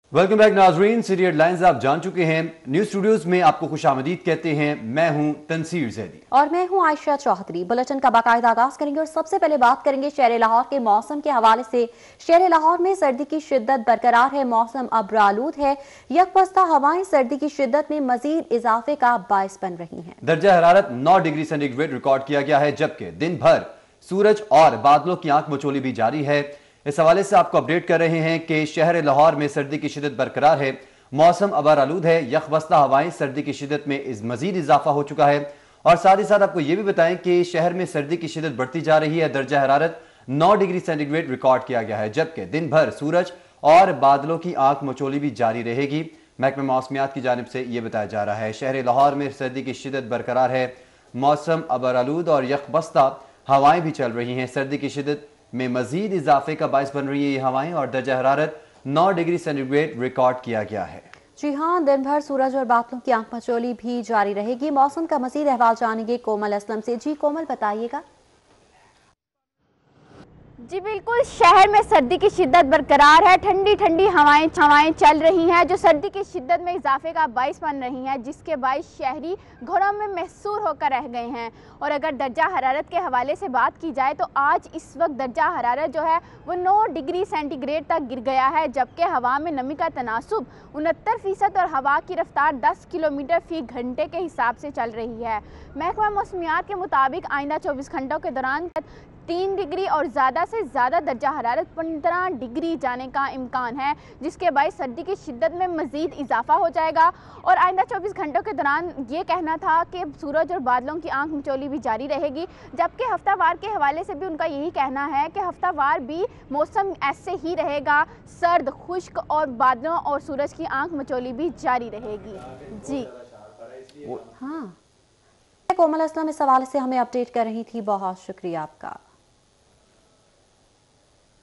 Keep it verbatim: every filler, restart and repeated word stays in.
Welcome back नाजरीन, city headlines आप जान चुके हैं। न्यूज स्टूडियोज में आपको खुशामदीद कहते हैं। मैं हूं तनसीर जैदी और मैं हूं आयशा चौधरी। बुलेटिन का बाकायदा आगाज करेंगे और सबसे पहले बात करेंगे शहर लाहौर के मौसम के हवाले से। शहर लाहौर में सर्दी की शिद्दत बरकरार है, मौसम अब्रालूद है। यकबस्ता हवाएं सर्दी की शिद्दत में मजीद इजाफे का बायस बन रही हैं। दर्जा हरारत नौ डिग्री सेंटीग्रेड रिकॉर्ड किया गया है, जबकि दिन भर सूरज और बादलों की आंख मचोली भी जारी है। इस हवाले से आपको अपडेट कर रहे हैं कि शहर लाहौर में सर्दी की शिद्दत बरकरार है, मौसम अबर आलूद है। यकबस्ता हवाएं सर्दी की शिद्दत में इस मजीद इजाफा हो चुका है। और साथ ही साथ आपको यह भी बताएं कि शहर में सर्दी की शिद्दत बढ़ती जा रही है। दर्जा हरारत नौ डिग्री सेंटीग्रेड रिकॉर्ड किया गया है, जबकि दिन भर सूरज और बादलों की आंख मचोली भी जारी रहेगी। महकमे मौसमियात की जानिब से यह बताया जा रहा है शहर लाहौर में सर्दी की शिद्दत बरकरार है, मौसम अबर आलूद और यकबस्ता हवाएं भी चल रही हैं। सर्दी की शिद्दत में मजीद इजाफे का बायस बन रही है ये हवाएं और दर्जा हरारत नौ डिग्री सेंटीग्रेड रिकॉर्ड किया गया है। जी हाँ, दिन भर सूरज और बादलों की आंख मचोली भी जारी रहेगी। मौसम का मजीद अहवाल जानेंगे कोमल असलम से। जी कोमल, बताइएगा। जी बिल्कुल, शहर में सर्दी की शिद्दत बरकरार है। ठंडी ठंडी हवाएं हवाएं चल रही हैं जो सर्दी की शिद्दत में इजाफे का बायस बन रही हैं, जिसके बायस शहरी घरों में महसूर होकर रह गए हैं। और अगर दर्जा हरारत के हवाले से बात की जाए तो आज इस वक्त दर्जा हरारत जो है वो नौ डिग्री सेंटीग्रेड तक गिर गया है, जबकि हवा में नमी का तनासुब उनहत्तर फीसद और हवा की रफ्तार दस किलोमीटर फी घंटे के हिसाब से चल रही है। महकमा मौसमियात के मुताबिक आइंदा चौबीस घंटों के दौरान तीन डिग्री और ज़्यादा से ज़्यादा दर्जा हरारत पंद्रह डिग्री जाने का इम्कान है, जिसके बायस सर्दी की शिद्दत में मज़ीद इजाफा हो जाएगा। और आइंदा चौबीस घंटों के दौरान ये कहना था कि सूरज और बादलों की आंख मचोली भी जारी रहेगी, जबकि हफ्तावार के हवाले से भी उनका यही कहना है कि हफ्तावार भी मौसम ऐसे ही रहेगा, सर्द, खुश्क और बादलों और सूरज की आंख मचोली भी जारी रहेगी। जी हाँ, कोमल असलम इस हवाले से हमें अपडेट कर रही थी। बहुत शुक्रिया आपका।